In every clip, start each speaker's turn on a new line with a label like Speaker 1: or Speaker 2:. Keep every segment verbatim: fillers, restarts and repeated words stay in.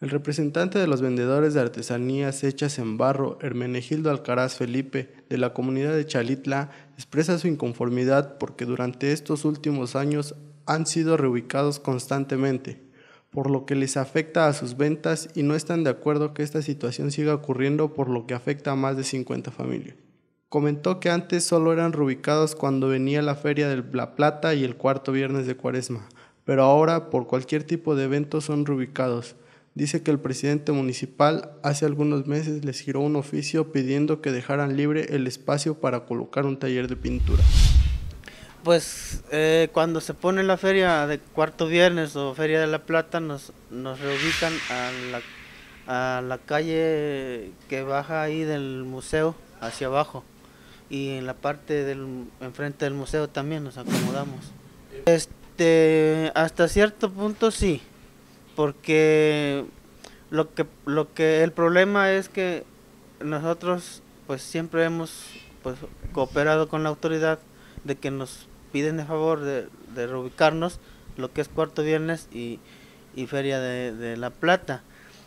Speaker 1: El representante de los vendedores de artesanías hechas en barro, Hermenegildo Alcaraz Felipe, de la comunidad de Chalitla, expresa su inconformidad porque durante estos últimos años han sido reubicados constantemente, por lo que les afecta a sus ventas y no están de acuerdo que esta situación siga ocurriendo, por lo que afecta a más de cincuenta familias. Comentó que antes solo eran reubicados cuando venía la Feria de la Plata y el cuarto viernes de Cuaresma, pero ahora por cualquier tipo de evento son reubicados. Dice que el presidente municipal hace algunos meses les giró un oficio pidiendo que dejaran libre el espacio para colocar un taller de pintura.
Speaker 2: Pues eh, cuando se pone la feria de cuarto viernes o feria de la plata nos, nos reubican a la, a la calle que baja ahí del museo hacia abajo, y en la parte del enfrente del museo también nos acomodamos. Este, hasta cierto punto sí, porque lo que lo que el problema es que nosotros pues siempre hemos pues cooperado con la autoridad de que nos piden de favor de, de reubicarnos lo que es cuarto viernes y, y feria de, de la plata,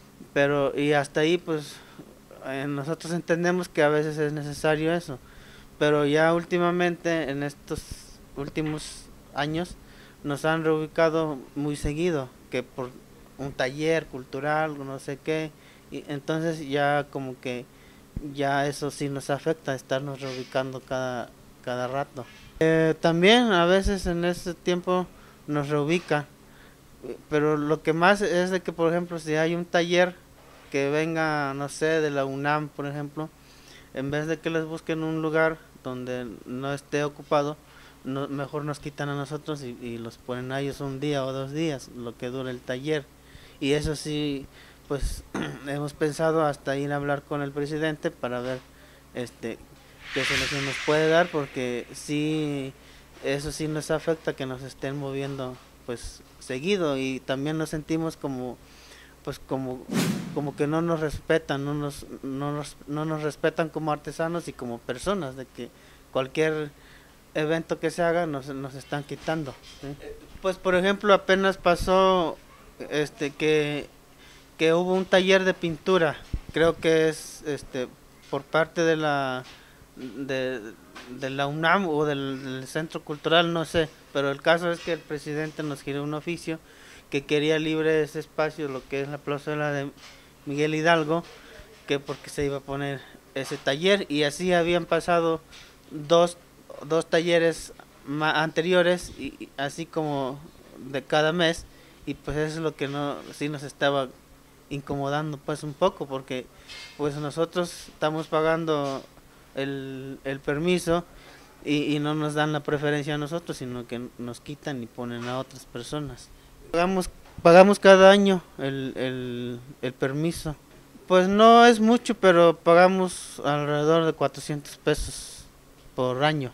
Speaker 2: pero y hasta ahí pues eh, nosotros entendemos que a veces es necesario eso, pero ya últimamente en estos últimos años nos han reubicado muy seguido, que por un taller cultural, no sé qué, y entonces ya como que ya eso sí nos afecta, estarnos reubicando cada, cada rato. Eh, también a veces en ese tiempo nos reubican, pero lo que más es de que, por ejemplo, si hay un taller que venga, no sé, de la UNAM, por ejemplo, en vez de que les busquen un lugar donde no esté ocupado, no, mejor nos quitan a nosotros y, y los ponen a ellos un día o dos días, lo que dura el taller. Y eso sí, pues hemos pensado hasta ir a hablar con el presidente para ver este qué solución nos puede dar, porque sí, eso sí nos afecta que nos estén moviendo pues seguido, y también nos sentimos como pues como como que no nos respetan, no nos no nos no nos respetan como artesanos y como personas, de que cualquier evento que se haga nos, nos están quitando, ¿sí? Pues por ejemplo apenas pasó este que que hubo un taller de pintura, creo que es este por parte de la de, de la UNAM o del, del Centro Cultural, no sé, pero el caso es que el presidente nos giró un oficio que quería libre ese espacio, lo que es la plazuela de Miguel Hidalgo, que porque se iba a poner ese taller, y así habían pasado dos, dos talleres anteriores, y, y así como de cada mes, y pues eso es lo que no sí nos estaba incomodando pues un poco, porque pues nosotros estamos pagando el, el permiso y, y no nos dan la preferencia a nosotros, sino que nos quitan y ponen a otras personas. Pagamos, pagamos cada año el, el, el permiso. Pues no es mucho, pero pagamos alrededor de cuatrocientos pesos por año.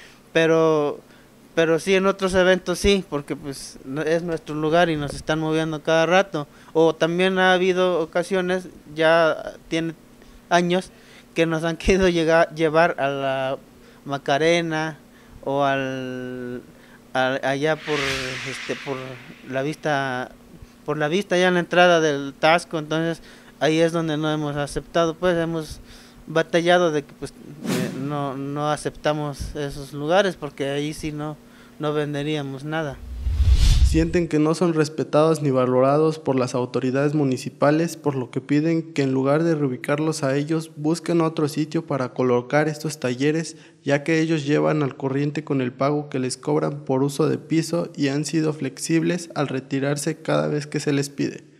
Speaker 2: Pero pero sí, en otros eventos sí, porque pues es nuestro lugar y nos están moviendo cada rato. O también ha habido ocasiones, ya tiene años, que nos han querido llegar, llevar a la Macarena o al a, allá por este por la vista por la vista ya en la entrada del Tasco. Entonces ahí es donde no hemos aceptado, pues hemos batallado de que pues eh, no no aceptamos esos lugares, porque ahí sí no no venderíamos nada.
Speaker 1: Sienten que no son respetados ni valorados por las autoridades municipales, por lo que piden que en lugar de reubicarlos a ellos, busquen otro sitio para colocar estos talleres, ya que ellos llevan al corriente con el pago que les cobran por uso de piso y han sido flexibles al retirarse cada vez que se les pide.